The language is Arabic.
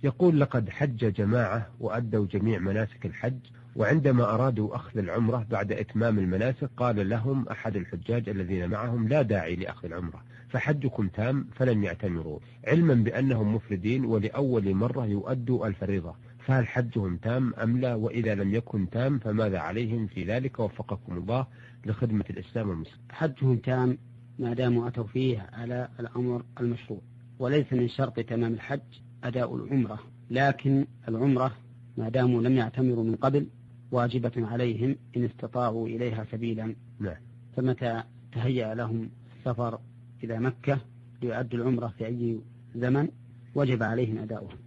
يقول: لقد حج جماعة وأدوا جميع مناسك الحج، وعندما أرادوا أخذ العمرة بعد إتمام المناسك قال لهم أحد الحجاج الذين معهم: لا داعي لأخذ العمرة، فحجكم تام، فلم يعتمروا، علما بأنهم مفردين ولأول مرة يؤدوا الفريضة، فهل حجهم تام أم لا؟ وإذا لم يكن تام فماذا عليهم في ذلك؟ وفقكم الله لخدمة الإسلام والمسلمين. حجهم تام ما داموا أتوا فيه على الأمر المشروع، وليس من شرط تمام الحج أداء العمرة، لكن العمرة ما داموا لم يعتمروا من قبل واجبة عليهم إن استطاعوا إليها سبيلا. نعم. فمتى تهيأ لهم السفر إلى مكة ليؤدوا العمرة في أي زمن وجب عليهم أداؤها.